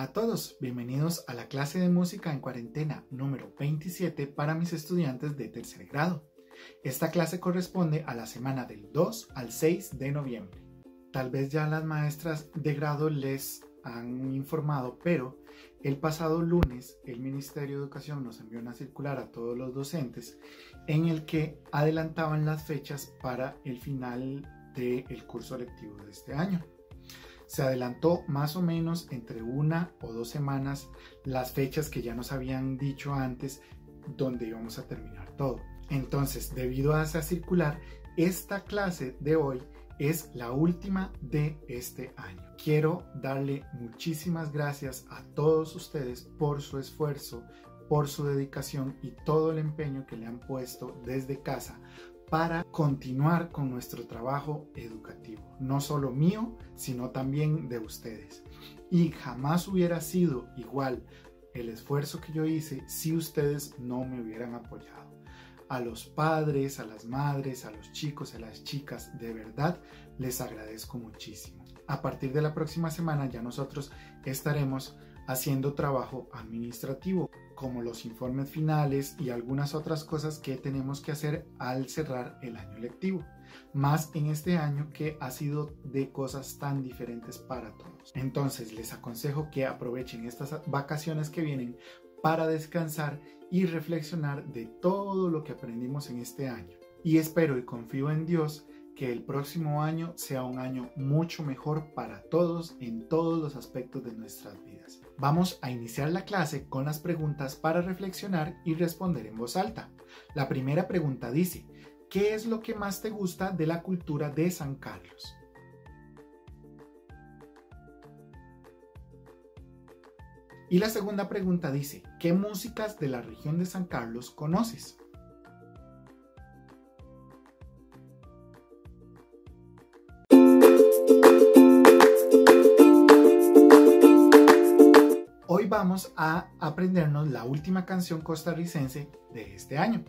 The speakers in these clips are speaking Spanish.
Hola a todos, bienvenidos a la clase de música en cuarentena número 27 para mis estudiantes de tercer grado. Esta clase corresponde a la semana del 2 al 6 de noviembre. Tal vez ya las maestras de grado les han informado, pero el pasado lunes el Ministerio de Educación nos envió una circular a todos los docentes en el que adelantaban las fechas para el final del curso lectivo de este año. Se adelantó más o menos entre 1 o 2 semanas las fechas que ya nos habían dicho antes donde íbamos a terminar todo. Entonces, debido a esa circular, esta clase de hoy es la última de este año. Quiero darle muchísimas gracias a todos ustedes por su esfuerzo, por su dedicación y todo el empeño que le han puesto desde casa para continuar con nuestro trabajo educativo, no solo mío, sino también de ustedes. Y jamás hubiera sido igual el esfuerzo que yo hice si ustedes no me hubieran apoyado. A los padres, a las madres, a los chicos, a las chicas, de verdad les agradezco muchísimo. A partir de la próxima semana ya nosotros estaremos haciendo trabajo administrativo, como los informes finales y algunas otras cosas que tenemos que hacer al cerrar el año lectivo, más en este año que ha sido de cosas tan diferentes para todos. Entonces les aconsejo que aprovechen estas vacaciones que vienen para descansar y reflexionar de todo lo que aprendimos en este año. Y espero y confío en Dios que el próximo año sea un año mucho mejor para todos en todos los aspectos de nuestras vidas. Vamos a iniciar la clase con las preguntas para reflexionar y responder en voz alta. La primera pregunta dice: ¿qué es lo que más te gusta de la cultura de San Carlos? Y la segunda pregunta dice: ¿qué músicas de la región de San Carlos conoces? Hoy vamos a aprendernos la última canción costarricense de este año.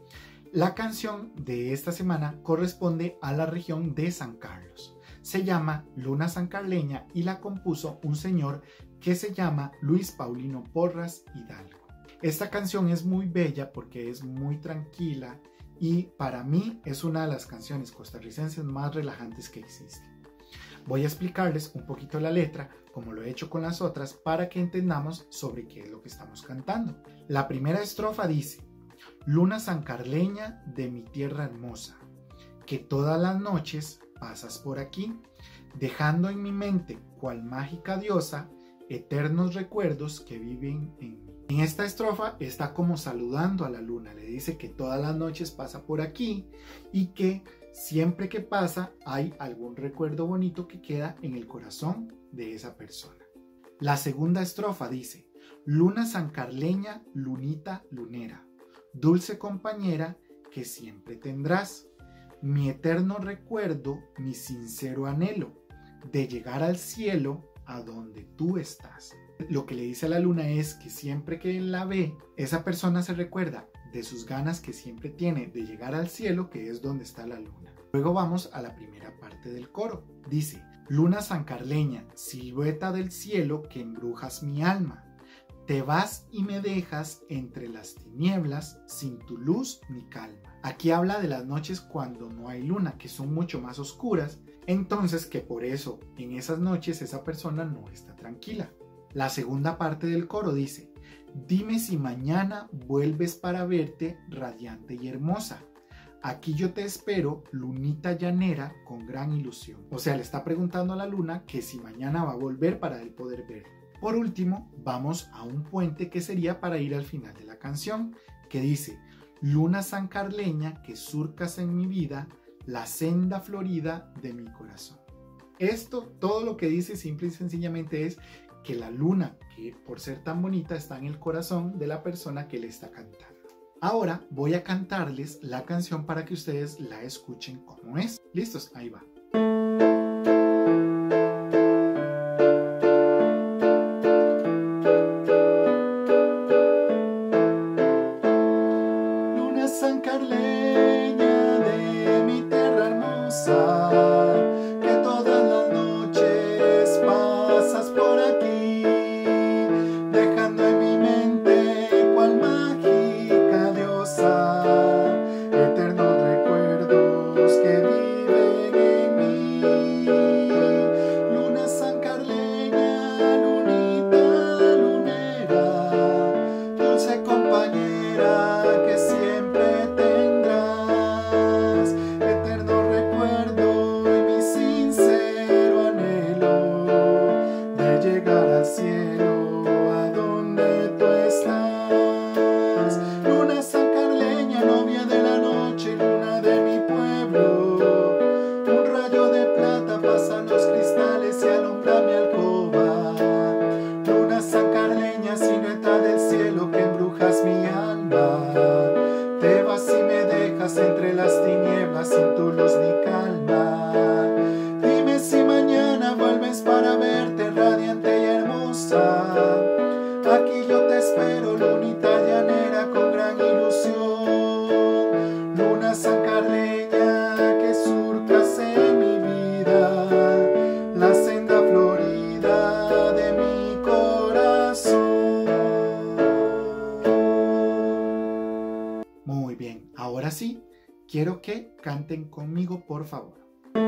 La canción de esta semana corresponde a la región de San Carlos. Se llama Luna Sancarleña y la compuso un señor que se llama Luis Paulino Porras Hidalgo. Esta canción es muy bella porque es muy tranquila y para mí es una de las canciones costarricenses más relajantes que existen. Voy a explicarles un poquito la letra, como lo he hecho con las otras, para que entendamos sobre qué es lo que estamos cantando. La primera estrofa dice: Luna sancarleña de mi tierra hermosa, que todas las noches pasas por aquí, dejando en mi mente, cual mágica diosa, eternos recuerdos que viven en mí. En esta estrofa está como saludando a la luna, le dice que todas las noches pasa por aquí y que siempre que pasa hay algún recuerdo bonito que queda en el corazón de esa persona. La segunda estrofa dice: Luna sancarleña, lunita lunera, dulce compañera que siempre tendrás, mi eterno recuerdo, mi sincero anhelo, de llegar al cielo a donde tú estás. Lo que le dice a la luna es que siempre que la ve, esa persona se recuerda de sus ganas que siempre tiene de llegar al cielo, que es donde está la luna. Luego vamos a la primera parte del coro. Dice: Luna sancarleña, silueta del cielo que embrujas mi alma, te vas y me dejas entre las tinieblas sin tu luz ni calma. Aquí habla de las noches cuando no hay luna, que son mucho más oscuras, entonces que por eso en esas noches esa persona no está tranquila. La segunda parte del coro dice: dime si mañana vuelves para verte radiante y hermosa. Aquí yo te espero, lunita llanera, con gran ilusión. O sea, le está preguntando a la luna que si mañana va a volver para él poder verlo. Por último, vamos a un puente que sería para ir al final de la canción, que dice: Luna sancarleña que surcas en mi vida la senda florida de mi corazón. Esto, todo lo que dice simple y sencillamente es que la luna, que por ser tan bonita, está en el corazón de la persona que le está cantando. Ahora voy a cantarles la canción para que ustedes la escuchen como es. ¿Listos? Ahí va. Luna sancarleña de mi tierra hermosa, que todas las noches pasas por aquí, canten conmigo, por favor.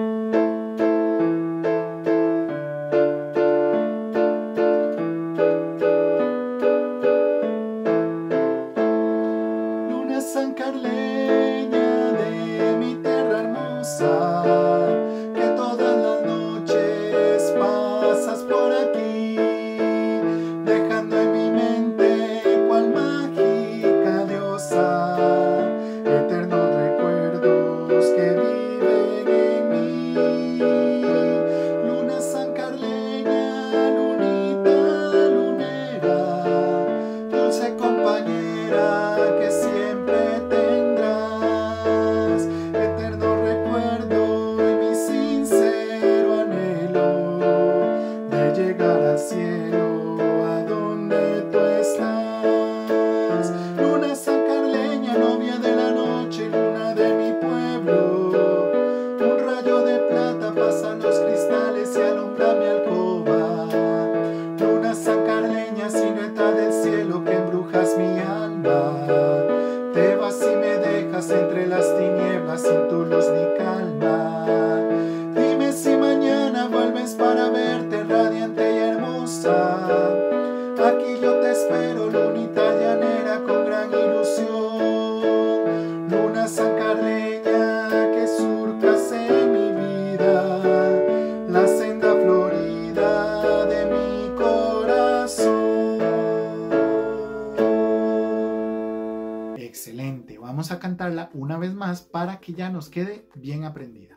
Luna sancarleña de mi tierra hermosa, que todas las noches pasas por aquí, dejando en mi mente cual mágica diosa eternos recuerdos que viven en mí. Luna sancarleña, lunita lunera, dulce compañera que siempre tendrás, eterno recuerdo y mi sincero anhelo de llegar al cielo a donde tú estás. Luna sancarleña, novia de la noche, luna de mi pueblo, un rayo de plata pasa los cristales y alumbra mi alcoba. Luna sancarleña, silueta del cielo que embrujas mi alma, te vas y me dejas entre las tinieblas sin tu luz ni calma. Dime si mañana vuelves para verte radiante y hermosa. Aquí yo te espero, lunita llanera con gran ilusión. Luna sancarleña que surcas en mi vida la senda florida de mi corazón. Excelente, vamos a cantarla una vez más para que ya nos quede bien aprendida.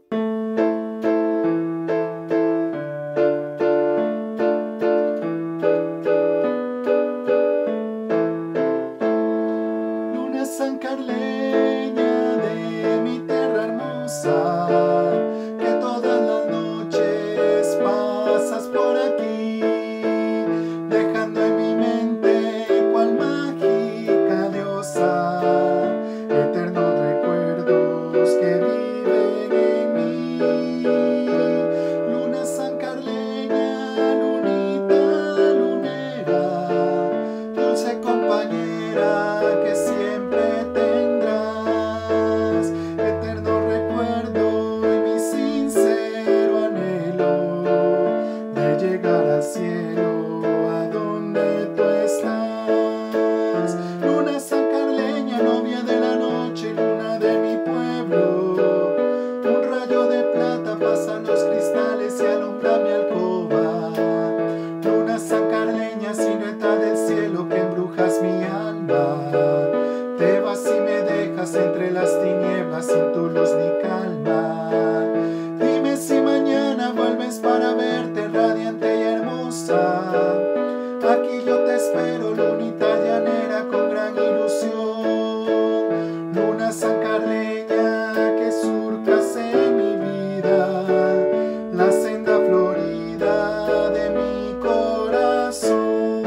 Luna sancarleña de mi tierra hermosa, que todas las noches pasas por aquí, dejando en mi mente cual mágica diosa eternos recuerdos que viven en mí. Luna sancarleña, lunita lunera, dulce compañera que siempre tendrás, eterno recuerdo y mi sincero anhelo de llegar al cielo a donde tú estás. Luna sancarleña, novia de la noche, luna de mi pueblo, un rayo de plata pasa los cristales y alumbra mi alcoba. Luna sancarleña, silueta del cielo que embrujas mi alma, te vas y me dejas entre las tinieblas sin tu luz ni calma. Dime si mañana vuelves para verte radiante y hermosa. Aquí yo te espero, lunita llanera con gran ilusión. Luna sancarleña que surcas en mi vida la senda florida de mi corazón.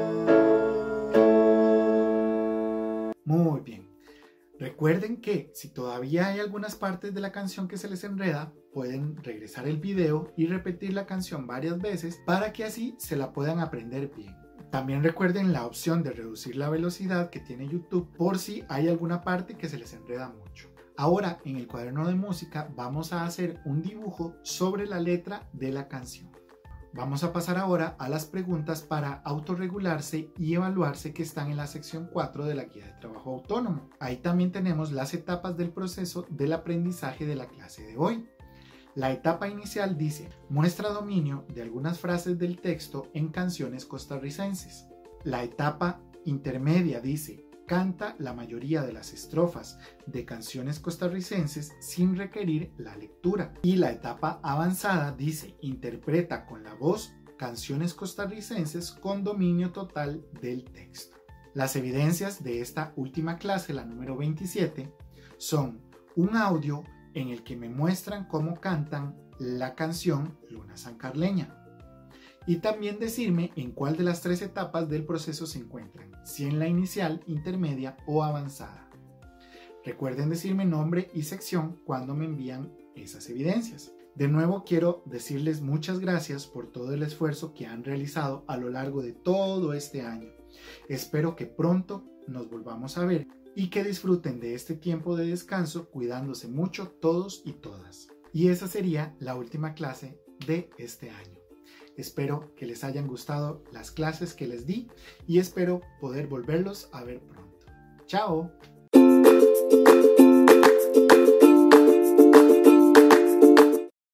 Muy bien. Recuerden que si todavía hay algunas partes de la canción que se les enreda, pueden regresar el video y repetir la canción varias veces para que así se la puedan aprender bien. También recuerden la opción de reducir la velocidad que tiene YouTube por si hay alguna parte que se les enreda mucho. Ahora en el cuaderno de música vamos a hacer un dibujo sobre la letra de la canción. Vamos a pasar ahora a las preguntas para autorregularse y evaluarse que están en la sección 4 de la guía de trabajo autónomo. Ahí también tenemos las etapas del proceso del aprendizaje de la clase de hoy. La etapa inicial dice, muestra dominio de algunas frases del texto en canciones costarricenses. La etapa intermedia dice, canta la mayoría de las estrofas de canciones costarricenses sin requerir la lectura. Y la etapa avanzada dice, interpreta con la voz canciones costarricenses con dominio total del texto. Las evidencias de esta última clase, la número 27, son un audio en el que me muestran cómo cantan la canción Luna sancarleña. Y también decirme en cuál de las tres etapas del proceso se encuentran, si en la inicial, intermedia o avanzada. Recuerden decirme nombre y sección cuando me envían esas evidencias. De nuevo quiero decirles muchas gracias por todo el esfuerzo que han realizado a lo largo de todo este año. Espero que pronto nos volvamos a ver y que disfruten de este tiempo de descanso cuidándose mucho todos y todas. Y esa sería la última clase de este año. Espero que les hayan gustado las clases que les di y espero poder volverlos a ver pronto. ¡Chao!